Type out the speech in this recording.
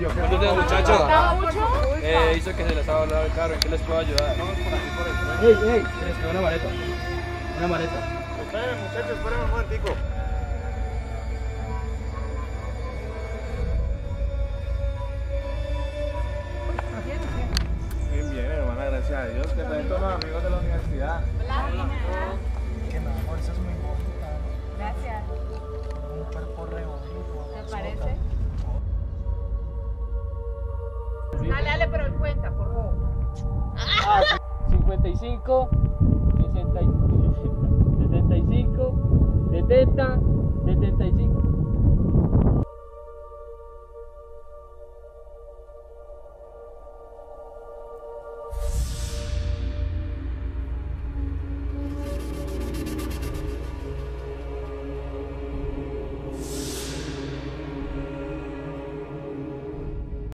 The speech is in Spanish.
¿Cuántos días, muchachos? ¿Mucho? Hizo que se les ha hablado el carro. ¿En qué les puedo ayudar? ¡Ey, ey! Les quedó una maleta. Una maleta. Espérenme, muchachos, espérenme un momentico. Bien, bien, hermana, gracias a Dios. Te presento a los amigos de la universidad. Que mi amor, eso es muy bonita. Gracias. Un cuerpo re bonito. ¿Te parece? Dale, pero él cuenta, por favor. 55, 60, 75, 70, 75.